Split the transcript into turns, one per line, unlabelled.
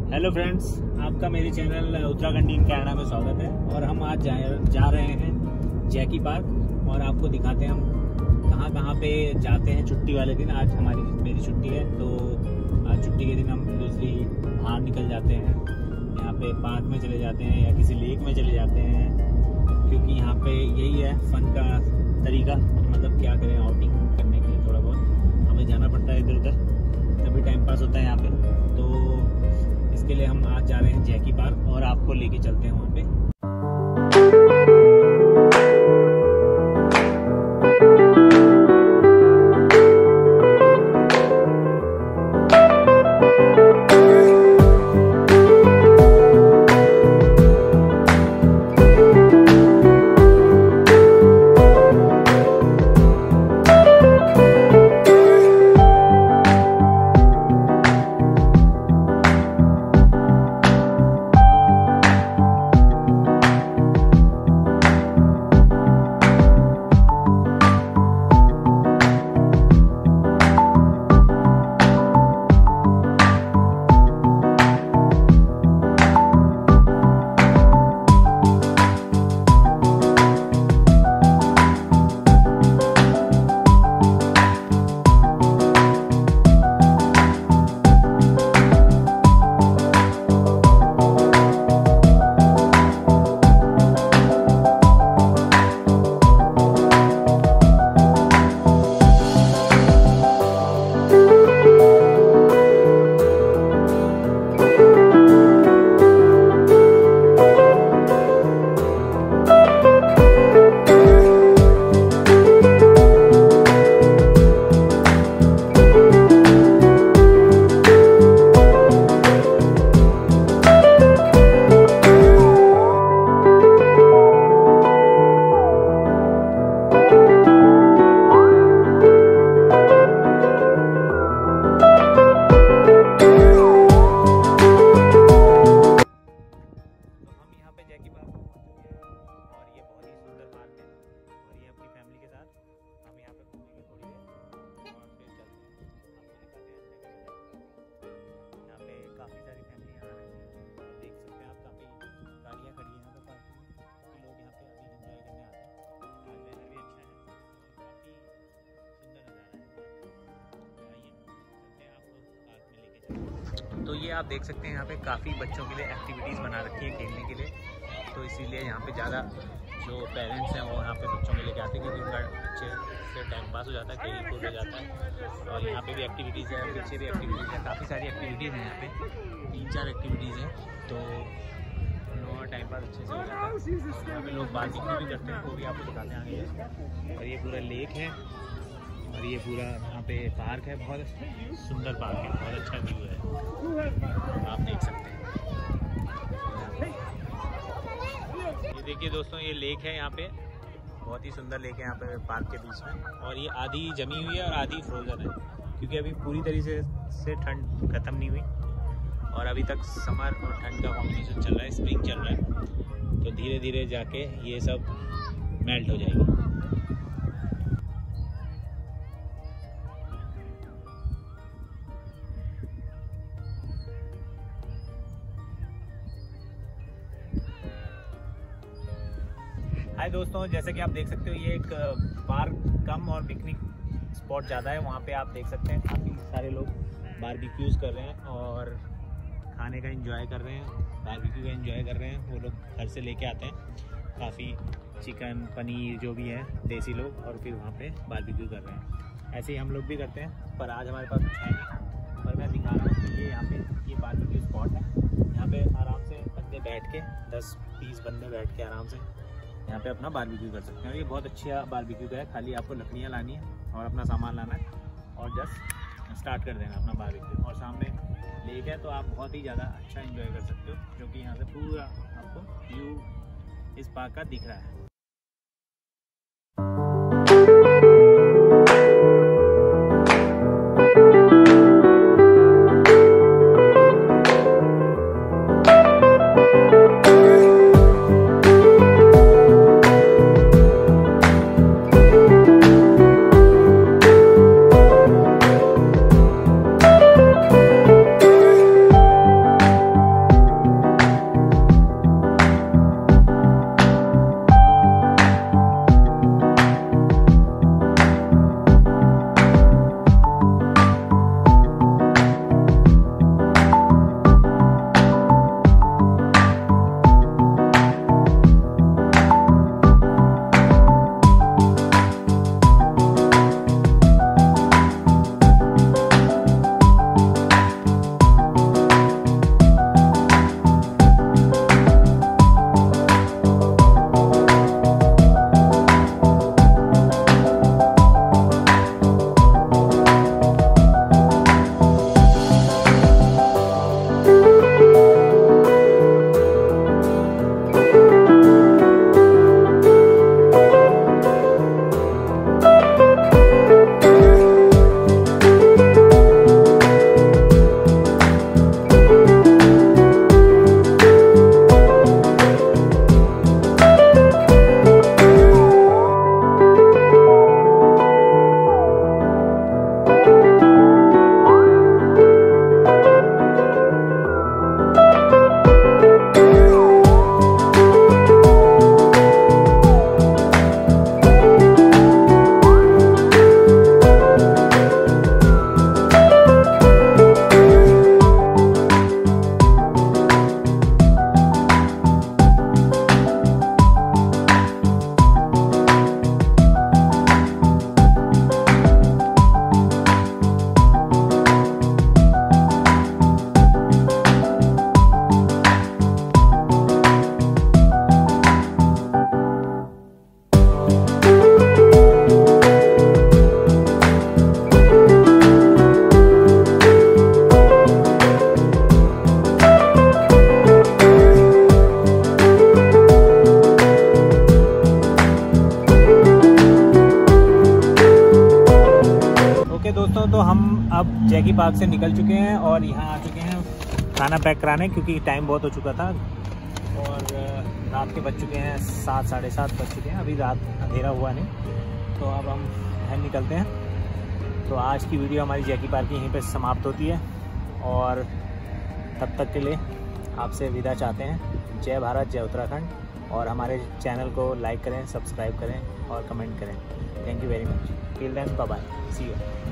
Hello friends, आपका मेरे channel Uttarakhand in Canada में स्वागत है। और हम आज जा रहे हैं जैकी पार्क और आपको दिखाते हैं हम कहाँ पे जाते हैं छुट्टी वाले दिन। आज मेरी छुट्टी है, तो आज छुट्टी के दिन हम यूजली बाहर निकल जाते हैं, यहाँ पे पार्क में चले जाते हैं या किसी लेक में चले जाते हैं, क्योंकि यहाँ पे यही है फन का तरीका। मतलब क्या करें, आउटिंग करने के लिए थोड़ा बहुत हमें जाना पड़ता है इधर उधर, तभी टाइम पास होता है यहाँ पे। तो इसके लिए हम आज जा रहे हैं जैकी पार्क और आपको लेके चलते हैं वहाँ पे। तो ये आप देख सकते हैं यहाँ पे काफ़ी बच्चों के लिए एक्टिविटीज़ बना रखी है खेलने के लिए, तो इसीलिए यहाँ पे ज़्यादा जो पेरेंट्स हैं वो यहाँ पे बच्चों को लेके आते हैं, क्योंकि उनका अच्छे से टाइम पास हो जाता है, खेल कूद हो जाता है। और यहाँ पे भी एक्टिविटीज़ है, पीछे भी एक्टिविटीज़ है, काफ़ी सारी एक्टिविटीज़ हैं यहाँ पे, 3-4 एक्टिविटीज़ हैं, तो और टाइम पास अच्छे से हो जाता है। यहाँ पे लोग बारबेक्यू भी करते हैं, वो भी आपको दिखाते हैं आगे। और ये पूरा लेक है और ये पूरा यहाँ पे पार्क है, बहुत सुंदर पार्क है, बहुत अच्छा व्यू है, आप देख सकते हैं। ये देखिए दोस्तों, ये लेक है यहाँ पे, बहुत ही सुंदर लेक है यहाँ पे पार्क के बीच में। और ये आधी जमी हुई है और आधी फ्रोजन है, क्योंकि अभी पूरी तरीके से ठंड ख़त्म नहीं हुई और अभी तक समर और ठंड का कॉम्बिनेशन चल रहा है, स्प्रिंग चल रहा है, तो धीरे धीरे जाके ये सब मेल्ट हो जाएगी। हाय दोस्तों, जैसे कि आप देख सकते हो, ये एक पार्क कम और पिकनिक स्पॉट ज़्यादा है। वहाँ पे आप देख सकते हैं काफ़ी सारे लोग बारबेक्यूज़ कर रहे हैं और खाने का एंजॉय कर रहे हैं, बारबेक्यू का एंजॉय कर रहे हैं। वो लोग घर से लेके आते हैं काफ़ी चिकन पनीर जो भी है देसी लोग, और फिर वहाँ पे बारबेक्यू कर रहे हैं। ऐसे ही हम लोग भी करते हैं, पर आज हमारे पास कुछ है नहीं, पर मैं दिखा रहा हूँ कि ये यहाँ पे ये बारबेक्यू स्पॉट है। यहाँ पे आराम से बंदे बैठ के 10-20 बंदे बैठ के आराम से यहाँ पे अपना बारबेक्यू कर सकते हैं। और ये बहुत अच्छा बारबेक्यू का है, खाली आपको लकड़ियाँ लानी है और अपना सामान लाना है और जस्ट स्टार्ट कर देना अपना बारबेक्यू। और सामने लेक है, तो आप बहुत ही ज़्यादा अच्छा एंजॉय कर सकते हो, क्योंकि यहाँ से पूरा आपको व्यू इस पार्क का दिख रहा है। ओके दोस्तों, तो हम अब जैकी पार्क से निकल चुके हैं और यहाँ आ चुके हैं खाना पैक कराने, क्योंकि टाइम बहुत हो चुका था और रात के बज चुके हैं 7 साढ़े 7 बज चुके हैं। अभी रात अंधेरा हुआ नहीं, तो अब हम घर निकलते हैं। तो आज की वीडियो हमारी जैकी पार्क की यहीं पे समाप्त होती है और तब तक के लिए आपसे विदा चाहते हैं। जय भारत, जय उत्तराखंड। और हमारे चैनल को लाइक करें, सब्सक्राइब करें और कमेंट करें। Thank you very much. Till then, bye bye, see you.